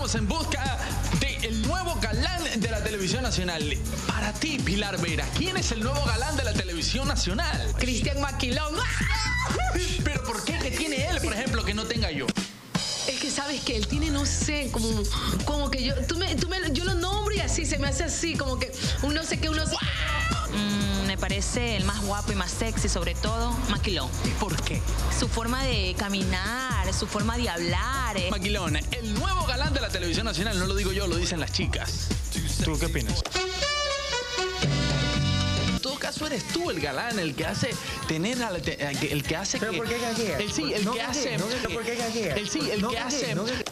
estamos en busca del nuevo galán de la televisión nacional. Para ti, Pilar Vera, ¿quién es el nuevo galán de la televisión nacional? Cristian Maquilón. ¿Pero por qué? ¿Qué tiene él, por ejemplo, que no tenga yo? Es que sabes que él tiene, no sé, como que yo, yo lo nombro y así, se me hace así, como que un no sé qué, un no sé qué. Me parece el más guapo y más sexy, sobre todo, Maquilón. ¿Por qué? Su forma de caminar, su forma de hablar. Maquilón, el nuevo galán de la televisión nacional, no lo digo yo, lo dicen las chicas. ¿Tú qué opinas? En todo caso, eres tú el galán, el que hace tener el que hace ¿Pero que... por qué gaguea? El sí, el No que gaguea, hace... no gaguea. ¿Por qué gaguea? El sí, el No que gaguea, hace... no gaguea.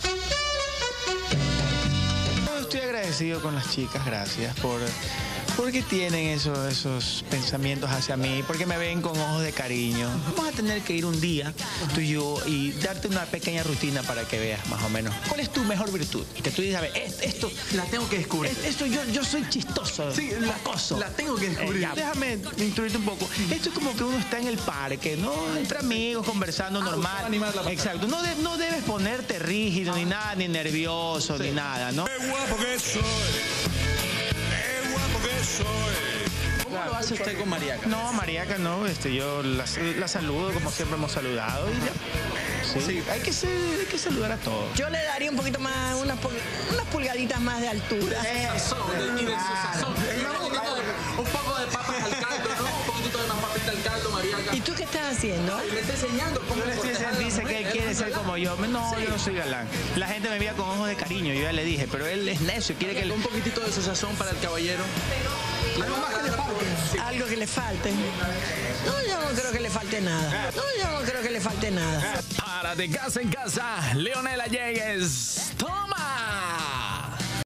Estoy agradecido con las chicas, gracias porque tienen esos pensamientos hacia mí, porque me ven con ojos de cariño. Vamos a tener que ir un día, tú y yo, y darte una pequeña rutina para que veas más o menos cuál es tu mejor virtud. Que tú dices, a ver, esto La tengo que descubrir. esto yo soy chistoso, Sí, lacoso. la tengo que descubrir. Déjame instruirte un poco. Esto es como que uno está en el parque, ¿no? Entre amigos, conversando normal. animar la pasada. Exacto. No debes ponerte rígido ni nada, ni nervioso, ni nada, ¿no? ¡Qué guapo que soy! ¡Qué guapo que soy! ¿Cómo lo hace usted con Mariaca? No, Mariaca no, yo la saludo como siempre hemos saludado y ya. Sí, hay que saludar a todos. Yo le daría un poquito más, unas pulgaditas más de altura. Eso, Y de su sazón. Un poco de papas al caldo, ¿no? Un poquito de más papita al caldo, Mariaca. ¿Y tú qué estás haciendo? Y le está enseñando cómo Dice que él quiere ser como yo. No, yo no soy galán. La gente me veía con ojos de cariño, yo ya le dije, pero él es necio, quiere que un poquitito de su sazón para el caballero. Algo más que le falte. Algo que le falte. No, yo no creo que le falte nada. No, yo no creo que le falte nada. Para de casa en casa, Leonela Yeyes.